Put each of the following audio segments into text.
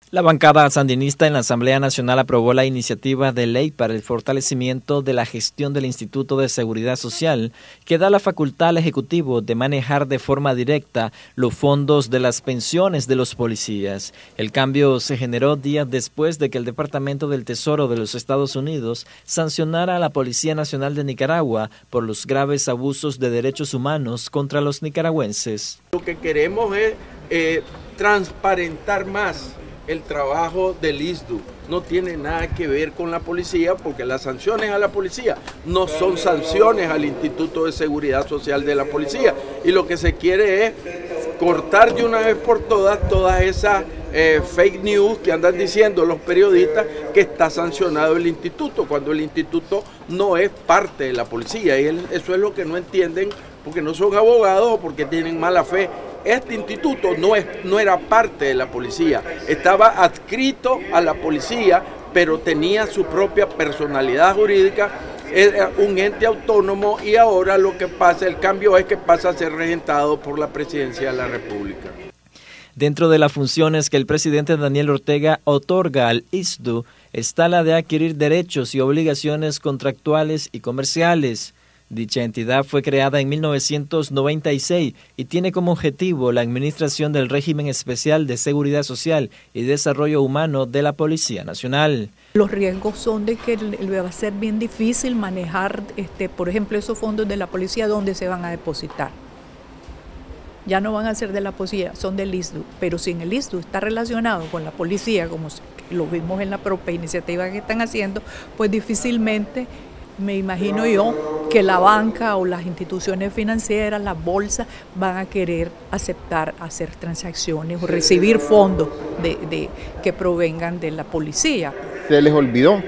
La bancada sandinista en la Asamblea Nacional aprobó la iniciativa de ley para el fortalecimiento de la gestión del Instituto de Seguridad Social, que da la facultad al Ejecutivo de manejar de forma directa los fondos de las pensiones de los policías. El cambio se generó días después de que el Departamento del Tesoro de los Estados Unidos sancionara a la Policía Nacional de Nicaragua por los graves abusos de derechos humanos contra los nicaragüenses. Lo que queremos es transparentar más el trabajo del ISDU. No tiene nada que ver con la policía, porque las sanciones a la policía no son sanciones al Instituto de Seguridad Social de la policía. Y lo que se quiere es cortar de una vez por todas esas fake news que andan diciendo los periodistas que está sancionado el instituto, cuando el instituto no es parte de la policía. Y eso es lo que no entienden, porque no son abogados o porque tienen mala fe. Este instituto no era parte de la policía, estaba adscrito a la policía, pero tenía su propia personalidad jurídica, era un ente autónomo, y ahora lo que pasa, el cambio es que pasa a ser regentado por la Presidencia de la República. Dentro de las funciones que el presidente Daniel Ortega otorga al ISDU está la de adquirir derechos y obligaciones contractuales y comerciales. Dicha entidad fue creada en 1996 y tiene como objetivo la administración del régimen especial de seguridad social y desarrollo humano de la Policía Nacional. Los riesgos son de que va a ser bien difícil manejar, por ejemplo, esos fondos de la policía, ¿dónde se van a depositar? Ya no van a ser de la policía, son del ISDU, pero si en el ISDU está relacionado con la policía, como lo vimos en la propia iniciativa que están haciendo, pues difícilmente, me imagino yo, que la banca o las instituciones financieras, las bolsas, van a querer aceptar hacer transacciones o recibir fondos que provengan de la policía. Se les olvidó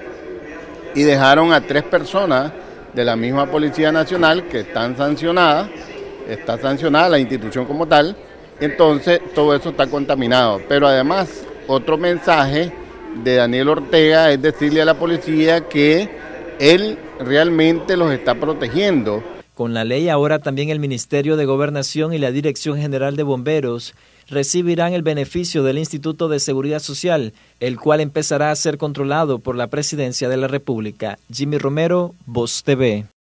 y dejaron a 3 personas de la misma Policía Nacional que están sancionadas, está sancionada la institución como tal, entonces todo eso está contaminado. Pero además, otro mensaje de Daniel Ortega es decirle a la policía que él realmente los está protegiendo. Con la ley ahora también el Ministerio de Gobernación y la Dirección General de Bomberos recibirán el beneficio del Instituto de Seguridad Social, el cual empezará a ser controlado por la Presidencia de la República. Jimmy Romero, Voz TV.